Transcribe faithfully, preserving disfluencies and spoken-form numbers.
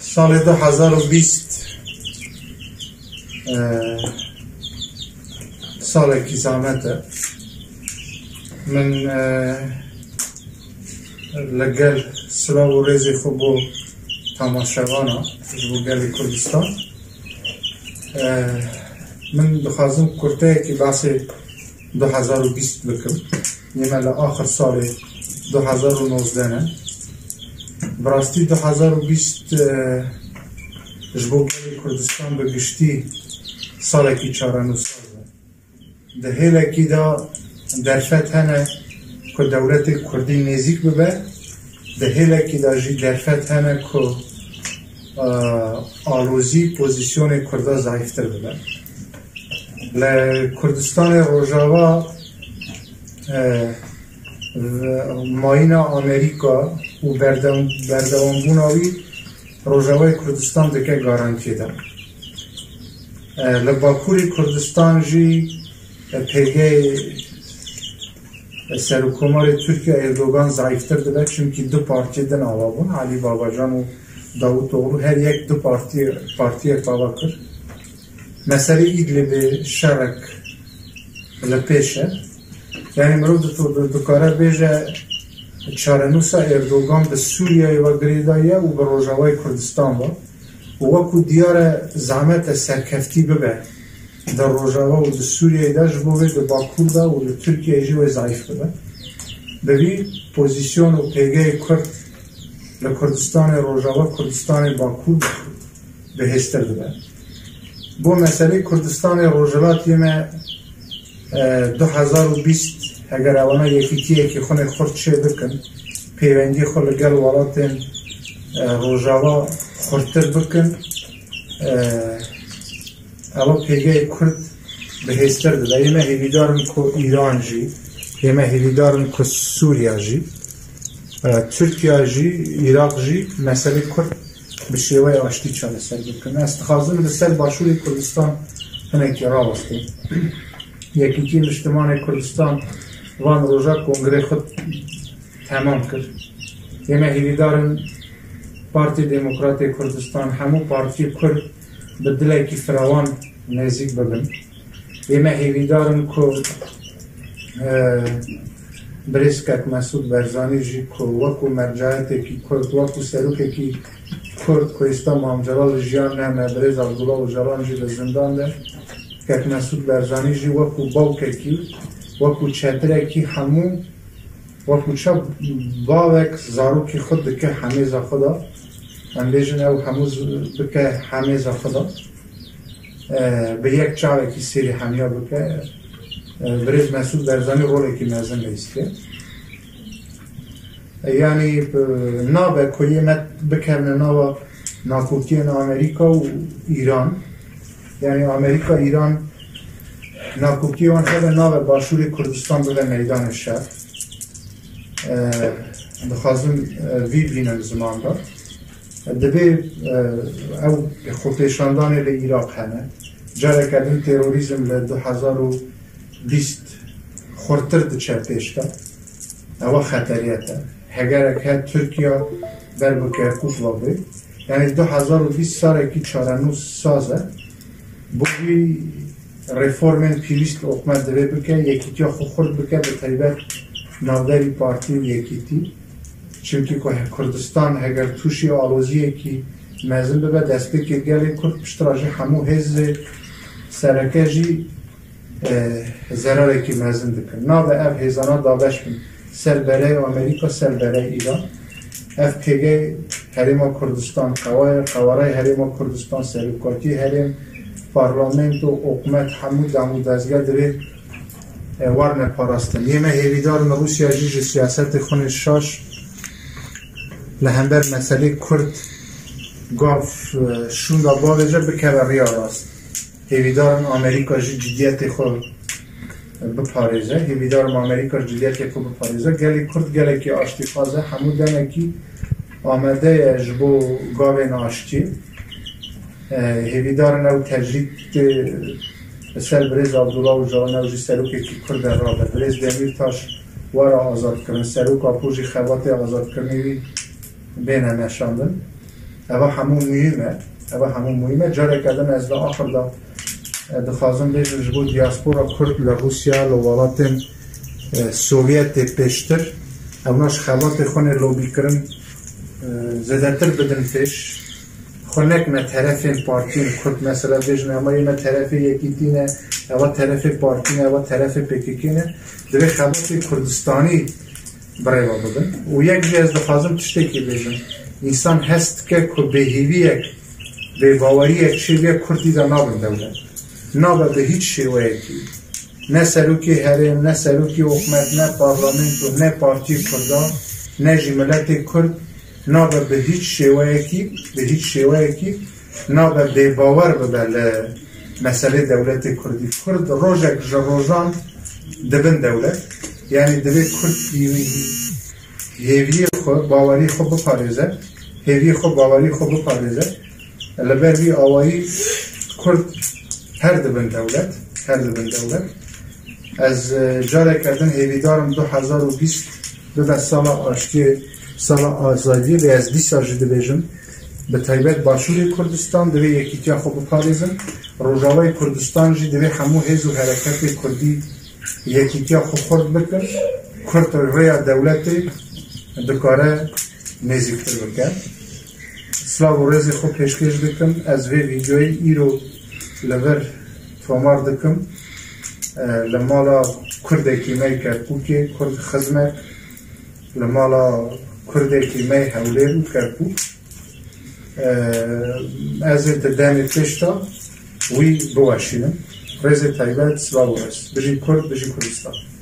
سال دو هزار و بیست سال کی زحمته من لگل سلا و ریزی خوب و تماشاوانا جبو گلی کردستان من بخوازم کرته که بحث دو هزار و بیست بکم نیمه لآخر سال دو هزار و نوزده نه براستی دو هزار و بیست جبو گلی کردستان بگشتی سالکی چارانو سازه ده هیلکی دا درفت هنه که دولت کردی نزیک ببه ده هیلکی دا جی درفت هنه که آلوزی پوزیسیون کرده ضعیفتر ببه لکردستان روژاوا ماینا آمریکا و بردوانبوناوی روژاوای کردستان دکه گارانتی ده لباکوری کردستان جی پیگه سرکومار ترکیه اردوغان ضعیفتر داده چونکی دو پارتی دن آوا بون علی باباجان و داوود اوغلو هر یک دو پارتی پارتی ارتباط کرد مسئله ایدلب شرک لپیشه یعنی مرو دو دکاره بیجه چارنوسا اردوغان به سوریه و گریدایه و به روژاوای کردستان با و وکو دیار زحمت سرکفتی ببه در روژاوا و در سوریه دا جبوه در باکور دا و در ترکیه جوه ضعیف ببه ببی پوزیسیون و پیگه کرد لکردستان روژاوا کردستان باکور به هستر ببه بو مسئله کردستان روژاوا تیمه دو هزار و بیست اگر اوانا یکیتیه که خونه خورد چه بکن پیوندی خود لگل والاتین روژاوا خورتر بکن اما پیگه کرد به هستر داده یمه هیویدارن که ایران جی یمه هیویدارن که سوریا جی ترکیه جی عراق جی مسئله کرد به شیوه آشتی چانه سر بکن استخازم لسر باشوری کردستان هنه که را وستیم یکی که مجتمان کردستان وان روژا کنگره خود تمام کرد یمه هیویدارن پارتی دموکرات کردستان همو پارتی کرد به دلکی فراوان نزدیک ببین یمه هیویدارن که بریسکت مسعود برزانی جی که وکو مرجعیت کی کرد وکو سروک کی کرد که استا محمد جلال جیان نه مبرز عبدالله و جلال جی به زندان ده که مسعود برزانی جی وکو باوک کی وکو چتره کی همو وکو چه باوک زاروکی خود دکه همیز خدا من بیشتر او هموز بکه همیز خدا به یک چاوه کی سری همیا بکه بریز مسعود برزانی روله کی مزن نیسته یعنی نابه کویه مت بکرنه نابه ناکوکین آمریکا و ایران یعنی آمریکا ایران ناکوکی وان خیلی نابه باشوری کردستان بده میدان شهر بخوازم وی بینم زمان دار دبی او خودشاندان ل عراق هنه جاره کردن تروریسم ل دو هزار و بیست خورتر ده چرتشتا او خطریته هگر که ترکیه بر بکه کوف وابه یعنی دو هزار و بیست ساله که چارنوس سازه بوی ریفورمن پیویست حکومت دوی بکه یکیتی خود خورد بکه به طریبت نودری پارتی و یکیتی چونکی که کردستان اگر توشی آلوزیه که مزن ببه دست بکر گلی کرد پشتراجی همو هز سرکه جی ضراره که مزن دکن نا به اف هزانا داوش بین سر برای امریکا سر برای ایران اف پیگه حریم کردستان قوای قوارای حریم کردستان سرکاتی حریم پارلامنت و حکومت همو دمو دزگر دوی ورن پاراستن یه مهیویدار روسیا جی سیاست خون شاش لهمبر مسئله کرد گاف شوندا باوجه بکره ریا راست هیویدارم آمریکا جی جدیت خود بپاریزه هیویدارم آمریکا جدیت خود بپاریزه گلی کرد گلی که آشتی خوازه همو دنه که آمده جبو گاوه ناشتی هیویدار نو تجرید سر بریز عبدالله و جوان نوجی سروکی که کرد را به بریز دمیر تاش وارا آزاد کرن سروک آپوژی خوات آزاد کرنیوی بین نشاندن اوا همون مهمه اوا همون مهمه جاره کردن از دا آخر دا دخوازم بیشن جبو دیاسپورا کرد لروسیا لولاتن سوویت پیشتر اوناش خلات خونه لوبی کرن زدتر بدن فیش خونک نه طرف پارتین کرد مثلا بیشن اما نه طرف یکیتینه اوا طرف پارتینه اوا طرف پیکیکینه دوی خلات کردستانی برای با بدن و یک جه از دخوازم تشتکی بیشن انسان هست که که بهیوی یک به باوری یک شیوه کردی دا نابن دولت نابه به هیچ شیوه کی نه سلوکی حرم نه سلوکی حکمت نه پارلمنت و نه پارتی کردان نه جملت کرد نابه به هیچ شیوه کی به هیچ شیوه کی نابه به باور ببل مسئله دولت کردی کرد روژک جروجان دبن دولت یعنی دبی کرد هیوی خود باوری خود بپارزه هیوی خود باوری خود بپارزه لبر بی آوایی کرد هر دبن دولت هر دبن دولت از جاره کردن هیوی دارم دو هزار و بیست به سال آشتی سال آزادی و از دی سال جده بیجم به تایبت باشوری کردستان دوی یکی تیا خوب پاریزم روژاوی کردستان جی دوی همو هیز و حرکت کردی یکی تیا خوب خورد بکن کرد روی دولت دکاره نزیکتر بکن سلاو و رزی خوب پیشکش دکم از وی ویدیوی ای رو لبر تومار دکم لمالا کرده که می کرپوکی کرد خزمه لمالا کرده که می حوله کرپو از دمی پیشتا وی بواشینم رزی تایبت سلاو رز بجی کرد بجی کردستان